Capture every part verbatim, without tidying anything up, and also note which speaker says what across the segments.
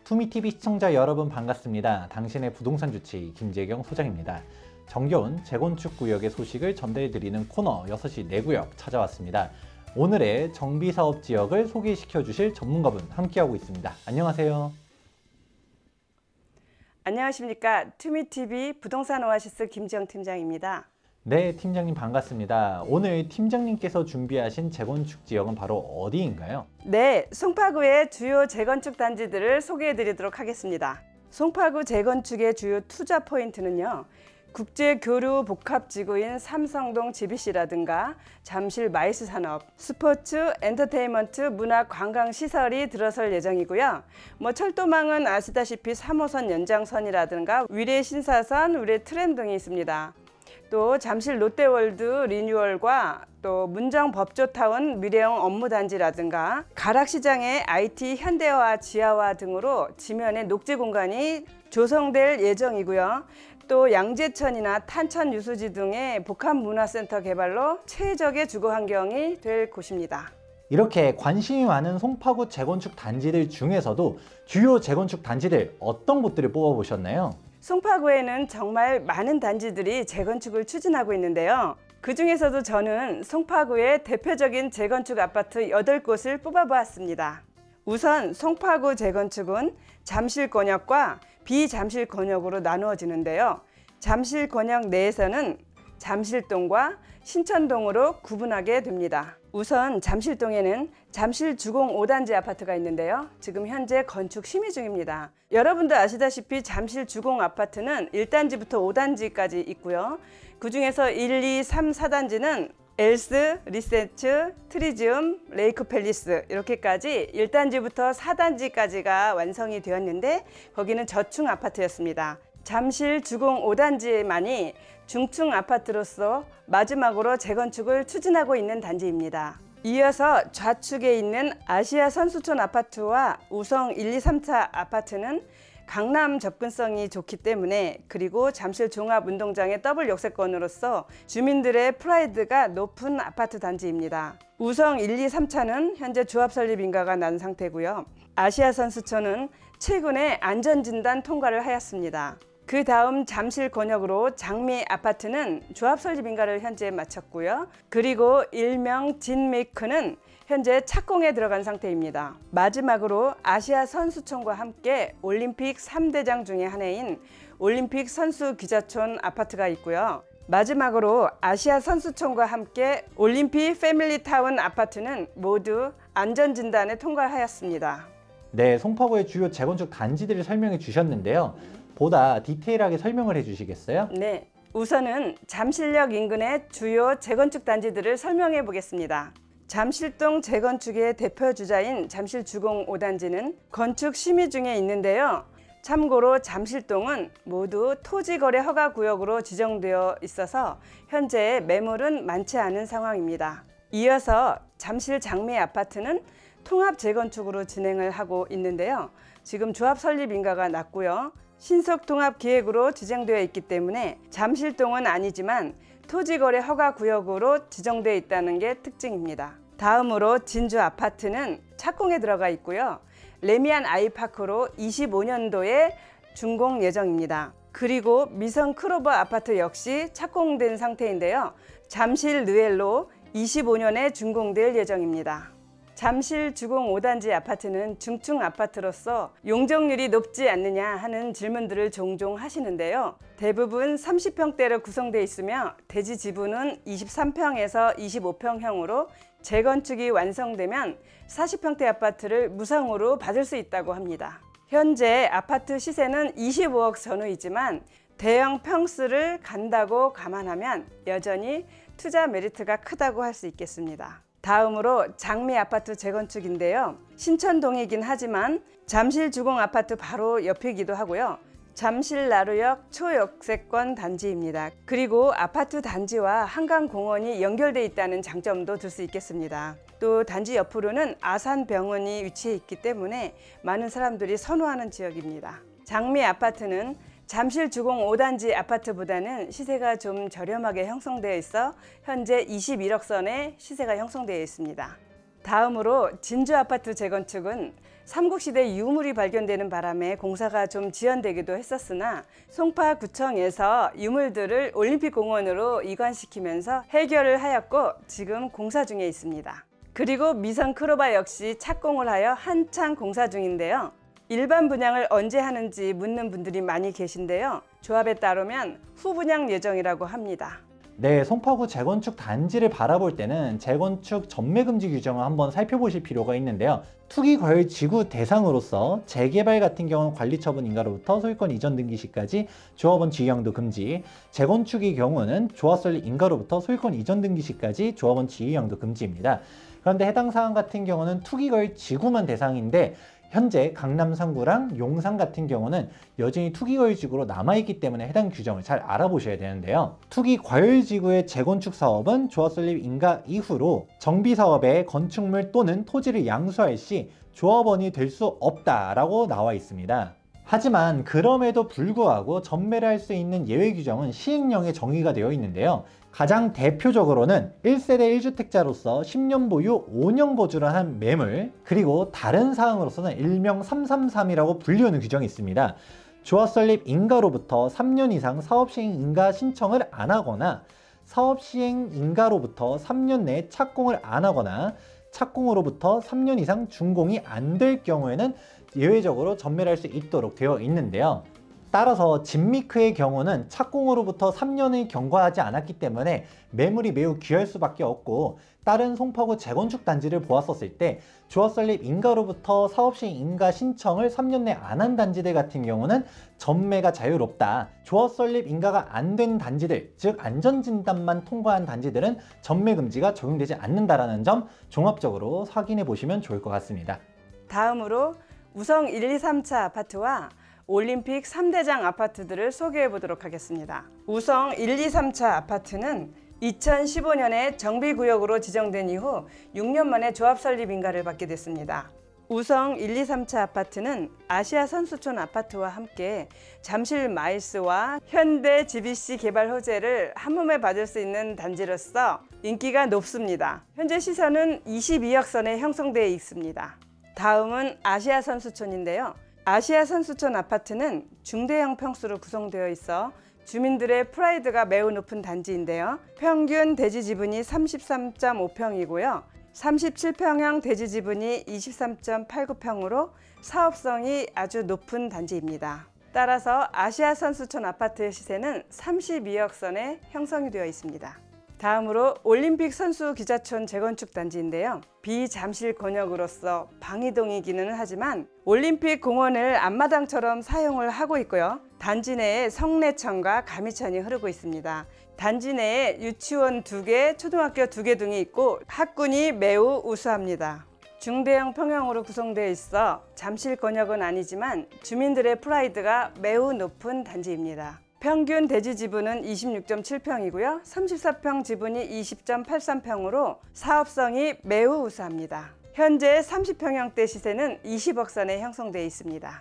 Speaker 1: 투미티비 시청자 여러분 반갑습니다. 당신의 부동산 주치 김재경 소장입니다. 정겨운 재건축 구역의 소식을 전달해드리는 코너 여섯 시 내 구역 찾아왔습니다. 오늘의 정비사업 지역을 소개시켜 주실 전문가분 함께하고 있습니다. 안녕하세요.
Speaker 2: 안녕하십니까. 투미티비 부동산 오아시스 김지영 팀장입니다.
Speaker 1: 네, 팀장님 반갑습니다. 오늘 팀장님께서 준비하신 재건축 지역은 바로 어디인가요?
Speaker 2: 네, 송파구의 주요 재건축 단지들을 소개해 드리도록 하겠습니다. 송파구 재건축의 주요 투자 포인트는요, 국제교류 복합지구인 삼성동 지비씨라든가 잠실 마이스산업, 스포츠, 엔터테인먼트, 문화, 관광시설이 들어설 예정이고요. 뭐 철도망은 아시다시피 삼 호선 연장선이라든가 위례 신사선, 위례 트램 등이 있습니다. 또 잠실 롯데월드 리뉴얼과 또 문정 법조타운 미래형 업무단지라든가 가락시장의 아이티 현대화 지하화 등으로 지면에 녹지 공간이 조성될 예정이고요. 또 양재천이나 탄천 유수지 등의 복합문화센터 개발로 최적의 주거 환경이 될 곳입니다.
Speaker 1: 이렇게 관심이 많은 송파구 재건축 단지들 중에서도 주요 재건축 단지들 어떤 곳들을 뽑아보셨나요?
Speaker 2: 송파구에는 정말 많은 단지들이 재건축을 추진하고 있는데요. 그 중에서도 저는 송파구의 대표적인 재건축 아파트 여덟 곳을 뽑아보았습니다. 우선 송파구 재건축은 잠실권역과 비잠실권역으로 나누어지는데요. 잠실권역 내에서는 잠실동과 신천동으로 구분하게 됩니다. 우선 잠실동에는 잠실주공 오 단지 아파트가 있는데요. 지금 현재 건축 심의 중입니다. 여러분도 아시다시피 잠실주공 아파트는 일 단지부터 오 단지까지 있고요. 그 중에서 일, 이, 삼, 사 단지는 엘스, 리세츠, 트리지움, 레이크팰리스 이렇게까지 일 단지부터 사 단지까지가 완성이 되었는데 거기는 저층 아파트였습니다. 잠실 주공 오 단지만이 중층 아파트로서 마지막으로 재건축을 추진하고 있는 단지입니다. 이어서 좌측에 있는 아시아 선수촌 아파트와 우성 일, 이, 삼 차 아파트는 강남 접근성이 좋기 때문에, 그리고 잠실 종합운동장의 더블 역세권으로서 주민들의 프라이드가 높은 아파트 단지입니다. 우성 일, 이, 삼 차는 현재 조합 설립 인가가 난 상태고요. 아시아 선수촌은 최근에 안전진단 통과를 하였습니다. 그 다음 잠실 권역으로 장미 아파트는 조합 설립 인가를 현재 마쳤고요. 그리고 일명 진메이크는 현재 착공에 들어간 상태입니다. 마지막으로 아시아 선수촌과 함께 올림픽 삼 대장 중에 하나인 올림픽 선수 기자촌 아파트가 있고요. 마지막으로 아시아 선수촌과 함께 올림픽 패밀리타운 아파트는 모두 안전진단에 통과하였습니다.
Speaker 1: 네, 송파구의 주요 재건축 단지들을 설명해 주셨는데요. 보다 디테일하게 설명을 해 주시겠어요?
Speaker 2: 네, 우선은 잠실역 인근의 주요 재건축 단지들을 설명해 보겠습니다. 잠실동 재건축의 대표 주자인 잠실주공 오 단지는 건축 심의 중에 있는데요. 참고로 잠실동은 모두 토지거래 허가구역으로 지정되어 있어서 현재 매물은 많지 않은 상황입니다. 이어서 잠실 장미 아파트는 통합 재건축으로 진행을 하고 있는데요. 지금 조합 설립 인가가 났고요. 신속 통합 기획으로 지정되어 있기 때문에 잠실동은 아니지만 토지거래 허가구역으로 지정되어 있다는 게 특징입니다. 다음으로 진주 아파트는 착공에 들어가 있고요. 레미안 아이파크로 이십오 년도에 준공 예정입니다. 그리고 미성 크로버 아파트 역시 착공된 상태인데요. 잠실 느엘로 이십오 년에 준공될 예정입니다. 잠실 주공 오 단지 아파트는 중층 아파트로서 용적률이 높지 않느냐 하는 질문들을 종종 하시는데요. 대부분 삼십 평대로 구성되어 있으며 대지 지분은 이십삼 평에서 이십오 평형으로 재건축이 완성되면 사십 평대 아파트를 무상으로 받을 수 있다고 합니다. 현재 아파트 시세는 이십오억 전후이지만 대형 평수를 간다고 감안하면 여전히 투자 메리트가 크다고 할 수 있겠습니다. 다음으로 장미 아파트 재건축인데요. 신천동이긴 하지만 잠실 주공 아파트 바로 옆이기도 하고요. 잠실 나루역 초역세권 단지입니다. 그리고 아파트 단지와 한강공원이 연결되어 있다는 장점도 들 수 있겠습니다. 또 단지 옆으로는 아산병원이 위치해 있기 때문에 많은 사람들이 선호하는 지역입니다. 장미 아파트는 잠실 주공 오 단지 아파트보다는 시세가 좀 저렴하게 형성되어 있어 현재 이십일억 선의 시세가 형성되어 있습니다. 다음으로 진주 아파트 재건축은 삼국시대 유물이 발견되는 바람에 공사가 좀 지연되기도 했었으나 송파구청에서 유물들을 올림픽공원으로 이관시키면서 해결을 하였고 지금 공사 중에 있습니다. 그리고 미성 크로바 역시 착공을 하여 한창 공사 중인데요. 일반 분양을 언제 하는지 묻는 분들이 많이 계신데요. 조합에 따르면 후분양 예정이라고 합니다.
Speaker 1: 네, 송파구 재건축 단지를 바라볼 때는 재건축 전매금지 규정을 한번 살펴보실 필요가 있는데요. 투기 과열 지구 대상으로서 재개발 같은 경우는 관리처분 인가로부터 소유권 이전 등기 시까지 조합원 지휘양도 금지, 재건축의 경우는 조합 설립 인가로부터 소유권 이전 등기 시까지 조합원 지휘양도 금지입니다. 그런데 해당 사항 같은 경우는 투기 과열 지구만 대상인데 현재 강남 삼 구랑 용산 같은 경우는 여전히 투기 과열지구로 남아있기 때문에 해당 규정을 잘 알아보셔야 되는데요. 투기 과열지구의 재건축 사업은 조합 설립 인가 이후로 정비사업에 건축물 또는 토지를 양수할 시 조합원이 될 수 없다라고 나와 있습니다. 하지만 그럼에도 불구하고 전매를 할 수 있는 예외 규정은 시행령에 정의가 되어 있는데요. 가장 대표적으로는 일 세대 일 주택자로서 십 년 보유 오 년 거주를 한 매물, 그리고 다른 사항으로서는 일명 삼삼삼이라고 불리우는 규정이 있습니다. 조합 설립 인가로부터 삼 년 이상 사업시행 인가 신청을 안 하거나 사업시행 인가로부터 삼 년 내에 착공을 안 하거나 착공으로부터 삼 년 이상 준공이 안 될 경우에는 예외적으로 전매를 할 수 있도록 되어 있는데요. 따라서 진미크의 경우는 착공으로부터 삼 년을 경과하지 않았기 때문에 매물이 매우 귀할 수밖에 없고, 다른 송파구 재건축 단지를 보았었을 때 조합 설립 인가로부터 사업시행 인가 신청을 삼 년 내 안 한 단지들 같은 경우는 전매가 자유롭다. 조합 설립 인가가 안 된 단지들, 즉 안전진단만 통과한 단지들은 전매 금지가 적용되지 않는다라는 점 종합적으로 확인해 보시면 좋을 것 같습니다.
Speaker 2: 다음으로 우성 일, 이, 삼 차 아파트와 올림픽 삼 대장 아파트들을 소개해 보도록 하겠습니다. 우성 일, 이, 삼 차 아파트는 이천십오 년에 정비구역으로 지정된 이후 육 년 만에 조합 설립 인가를 받게 됐습니다. 우성 일, 이, 삼 차 아파트는 아시아 선수촌 아파트와 함께 잠실 마이스와 현대 지비씨 개발 호재를 한몸에 받을 수 있는 단지로서 인기가 높습니다. 현재 시세는 이십이억 선에 형성되어 있습니다. 다음은 아시아 선수촌인데요. 아시아 선수촌 아파트는 중대형 평수로 구성되어 있어 주민들의 프라이드가 매우 높은 단지인데요. 평균 대지 지분이 삼십삼 점 오 평이고요. 삼십칠 평형 대지 지분이 이십삼 점 팔구 평으로 사업성이 아주 높은 단지입니다. 따라서 아시아 선수촌 아파트의 시세는 삼십이억 선에 형성이 되어 있습니다. 다음으로 올림픽 선수 기자촌 재건축 단지인데요. 비잠실 권역으로서 방이동이기는 하지만 올림픽 공원을 앞마당처럼 사용을 하고 있고요. 단지 내에 성내천과 가미천이 흐르고 있습니다. 단지 내에 유치원 두 개, 초등학교 두 개 등이 있고 학군이 매우 우수합니다. 중대형 평형으로 구성되어 있어 잠실 권역은 아니지만 주민들의 프라이드가 매우 높은 단지입니다. 평균 대지 지분은 이십육 점 칠 평이고요. 삼십사 평 지분이 이십 점 팔삼 평으로 사업성이 매우 우수합니다. 현재 삼십 평형대 시세는 이십억 선에 형성되어 있습니다.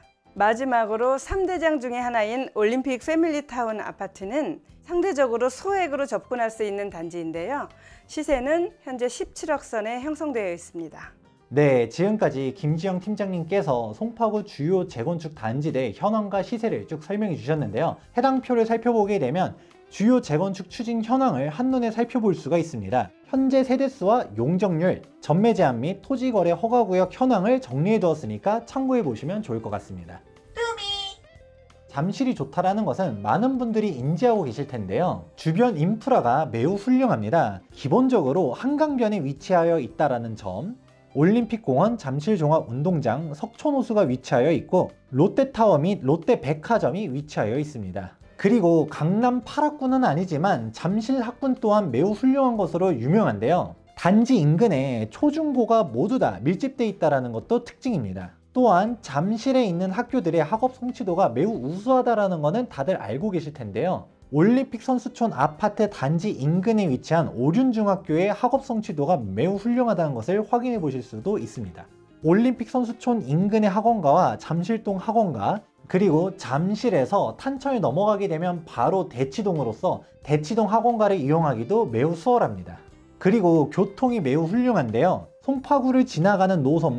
Speaker 2: 마지막으로 삼 대장 중에 하나인 올림픽 패밀리타운 아파트는 상대적으로 소액으로 접근할 수 있는 단지인데요. 시세는 현재 십칠억 선에 형성되어 있습니다.
Speaker 1: 네, 지금까지 김지영 팀장님께서 송파구 주요 재건축 단지의 현황과 시세를 쭉 설명해 주셨는데요. 해당 표를 살펴보게 되면 주요 재건축 추진 현황을 한눈에 살펴볼 수가 있습니다. 현재 세대수와 용적률, 전매 제한 및 토지거래 허가구역 현황을 정리해 두었으니까 참고해 보시면 좋을 것 같습니다. 잠실이 좋다라는 것은 많은 분들이 인지하고 계실 텐데요. 주변 인프라가 매우 훌륭합니다. 기본적으로 한강변에 위치하여 있다라는 점, 올림픽공원, 잠실종합운동장, 석촌호수가 위치하여 있고 롯데타워 및 롯데백화점이 위치하여 있습니다. 그리고 강남 팔 학구는 아니지만 잠실 학군 또한 매우 훌륭한 것으로 유명한데요. 단지 인근에 초중고가 모두 다 밀집되어 있다는 것도 특징입니다. 또한 잠실에 있는 학교들의 학업 성취도가 매우 우수하다는 것은 다들 알고 계실 텐데요. 올림픽 선수촌 아파트 단지 인근에 위치한 오륜중학교의 학업 성취도가 매우 훌륭하다는 것을 확인해 보실 수도 있습니다. 올림픽 선수촌 인근의 학원가와 잠실동 학원가, 그리고 잠실에서 탄천을 넘어가게 되면 바로 대치동으로서 대치동 학원가를 이용하기도 매우 수월합니다. 그리고 교통이 매우 훌륭한데요. 송파구를 지나가는 노선만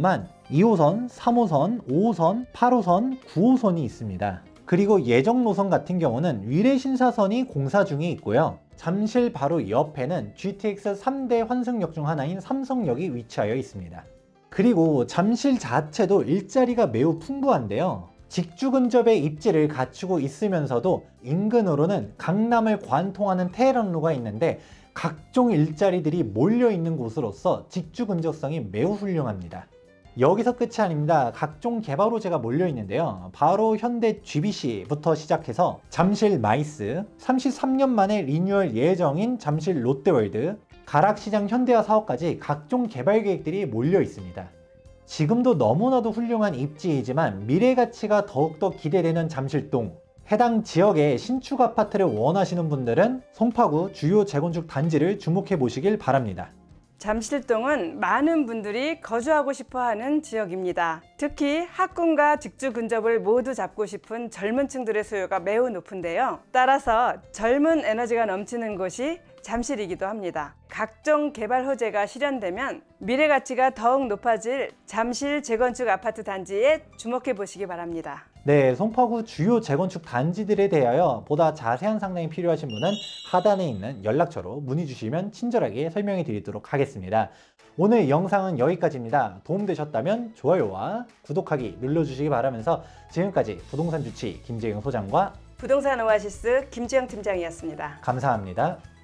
Speaker 1: 이 호선, 삼 호선, 오 호선, 팔 호선, 구 호선이 있습니다. 그리고 예정 노선 같은 경우는 위례신사선이 공사 중에 있고요. 잠실 바로 옆에는 지티엑스 삼 대 환승역 중 하나인 삼성역이 위치하여 있습니다. 그리고 잠실 자체도 일자리가 매우 풍부한데요. 직주 근접의 입지를 갖추고 있으면서도 인근으로는 강남을 관통하는 테헤란로가 있는데 각종 일자리들이 몰려있는 곳으로서 직주 근접성이 매우 훌륭합니다. 여기서 끝이 아닙니다. 각종 개발 호재가 몰려 있는데요. 바로 현대 지비씨부터 시작해서 잠실 마이스, 삼십삼 년 만에 리뉴얼 예정인 잠실 롯데월드, 가락시장 현대화 사업까지 각종 개발 계획들이 몰려 있습니다. 지금도 너무나도 훌륭한 입지이지만 미래 가치가 더욱더 기대되는 잠실동, 해당 지역의 신축 아파트를 원하시는 분들은 송파구 주요 재건축 단지를 주목해 보시길 바랍니다.
Speaker 2: 잠실동은 많은 분들이 거주하고 싶어하는 지역입니다. 특히 학군과 직주 근접을 모두 잡고 싶은 젊은 층들의 수요가 매우 높은데요. 따라서 젊은 에너지가 넘치는 곳이 잠실이기도 합니다. 각종 개발 호재가 실현되면 미래 가치가 더욱 높아질 잠실 재건축 아파트 단지에 주목해 보시기 바랍니다.
Speaker 1: 네, 송파구 주요 재건축 단지들에 대하여 보다 자세한 상담이 필요하신 분은 하단에 있는 연락처로 문의 주시면 친절하게 설명해 드리도록 하겠습니다. 오늘 영상은 여기까지입니다. 도움되셨다면 좋아요와 구독하기 눌러주시기 바라면서 지금까지 부동산 주치 김재경 소장과
Speaker 2: 부동산 오아시스 김지영 팀장이었습니다.
Speaker 1: 감사합니다.